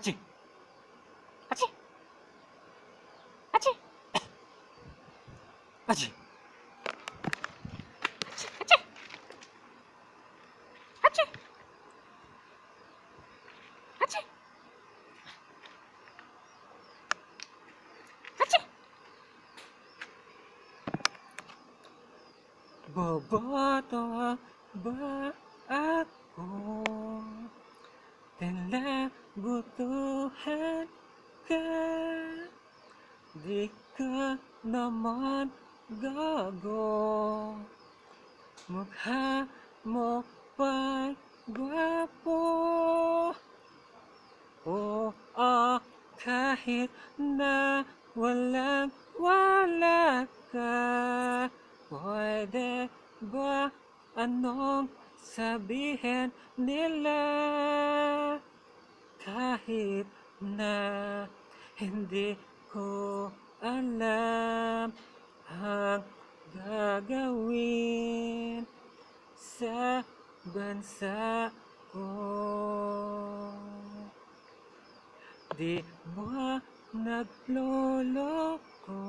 Aching! Aching! Aching! Aching! Aching! Aching! Aching! Boboto ba ako? Tila butuhan ka. Di ka naman gago. Mukha mo pa'y gwapo. Kahit na walang-wala ka, pwede ba anong sabihin nila? Kahit na hindi ko alam ang gagawin sa bansa ko. Di ba nagloloko?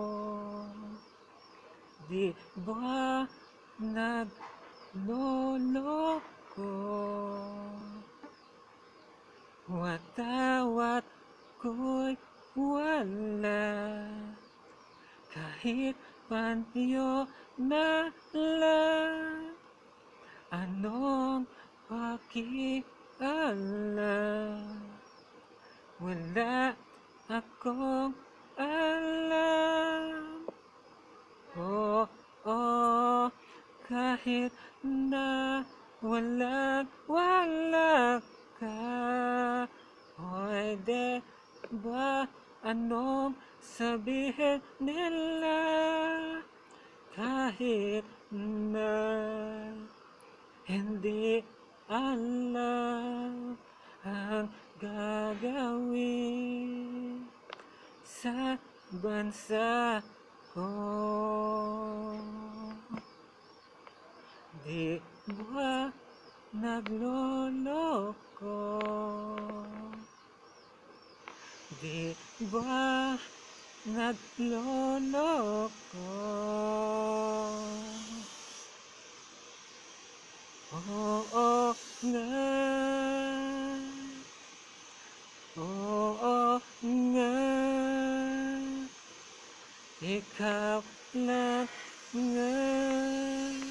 Di ba nagloloko? Watawat ko'y wala, kahit panyo na lang. Anong pakialam? Wala akong alam. Kahit na walang-wala ka, pwede ba anong sabihin nila? Kahit na hindi alam ang gagawin sa bansa ko. Di ba nagloloko? Di ba nagloloko? Oo nga. Oo nga. Ikaw lang nga.